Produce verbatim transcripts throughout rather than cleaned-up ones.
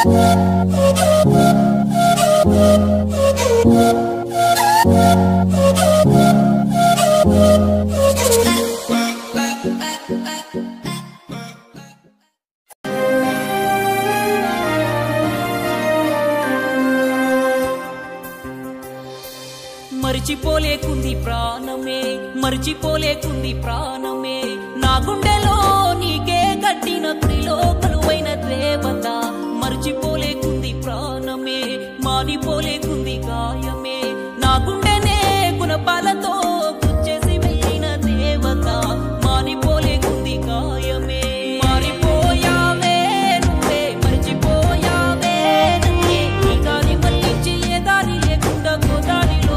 మరిచిపోలేకుంది ప్రాణమే మరిచిపోలేకుంది ప్రాణమే నా గుండెలో నీకే కట్టిన గుడిలో కొలువైన దేవత మరిచిపోలేకుంది ప్రాణమే మానిపోలేకుంది గాయమే నా గుండెనే గుణపాలతో గుచ్చేసి వెళ్ళిన దేవత మానిపోలేకుంది గాయమే మారిపోయావే నువ్వే మరిచిపోయావే నన్నే ఈ గాలి మళ్ళించి ఏ దారి లేకుండా గోదారిలో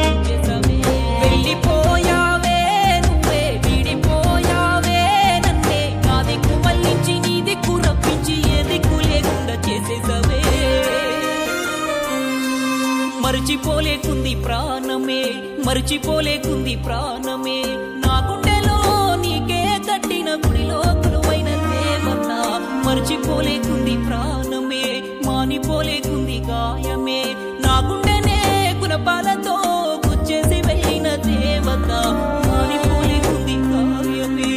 వెళ్ళిపోయావే నువ్వే విడిపోయావే నన్నే నా దిక్కు మళ్ళించి నీ దిక్కు రప్పించి ఏ దిక్కు లేకుండా చేసేసవే మరిచిపోలేకుంది ప్రాణమే మరిచిపోలేకుంది ప్రాణమే నా గుండెలో నీకే కట్టిన గుడిలో కొలువైన దేవత మరిచిపోలేకుంది ప్రాణమే మానిపోలేకుంది గాయమే నా గుండెనే గుణపాలతో గుచ్చేసి వెళ్ళిన దేవత మానిపోలేకుంది గాయమే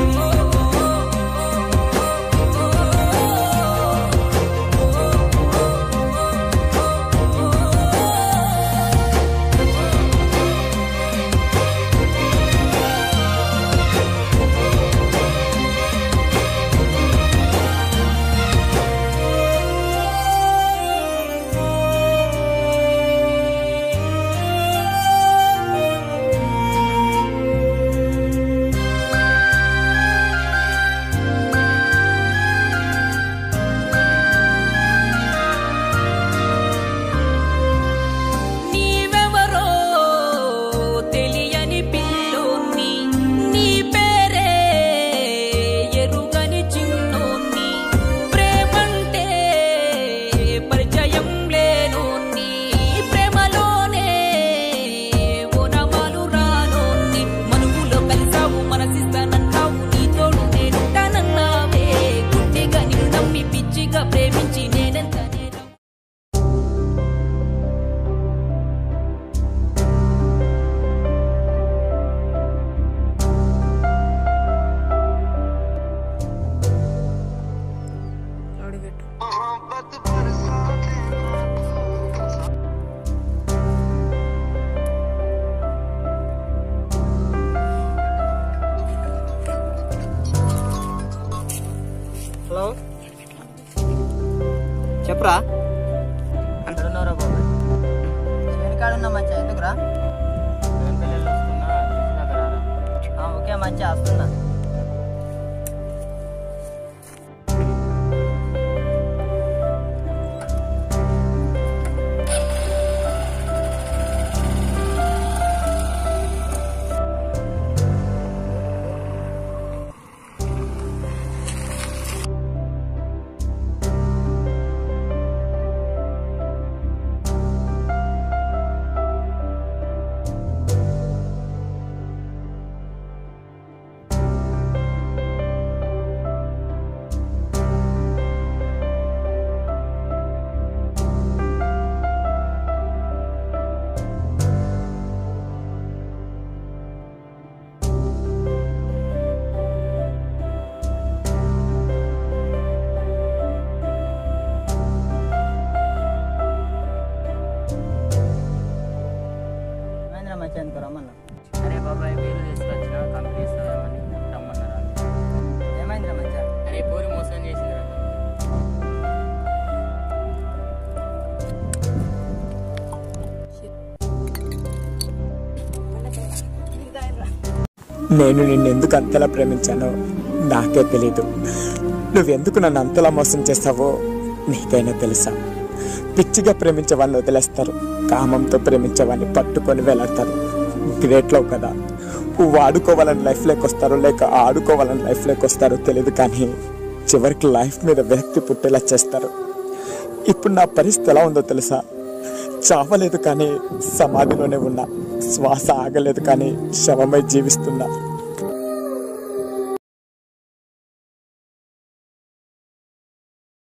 హలో చెప్పరా అంటున్నారా బాబాయ్ నేను కాడున్నా మంచిగా ఎందుకురా నేను పిల్లలు వస్తున్నా ఓకే మంచిగా వస్తున్నా మంచిగా రమ్మన్నా అరే బాబాయ్ వీలు తీసుకొచ్చిన కంపెనీ ఇస్తామని రమ్మన్నారా ఏమైందిరా మంచిగా అరే పూరి మోసం చేసిందిరా నేను నిన్నెందుకు అంతలా ప్రేమించానో నాకే తెలీదు. నువ్వెందుకు నన్ను అంతలా మోసం చేస్తావో నీకైనా తెలుసా? పిచ్చిగా ప్రేమించేవాడిని వదిలేస్తారు, కామంతో ప్రేమించేవాడిని పట్టుకొని వేలాడతారు. గ్రేట్ లవ్ కదా. వాడుకోవాలని లైఫ్లోకి వస్తారో లేక ఆడుకోవాలని లైఫ్లోకి వస్తారో తెలియదు, కానీ చివరికి లైఫ్ మీద వ్యక్తి పుట్టేలా చేస్తారు. ఇప్పుడు నా పరిస్థితి ఎలా ఉందో తెలుసా? చావలేదు కానీ సమాధిలోనే ఉన్నా, శ్వాస ఆగలేదు కానీ శవమై జీవిస్తున్నా.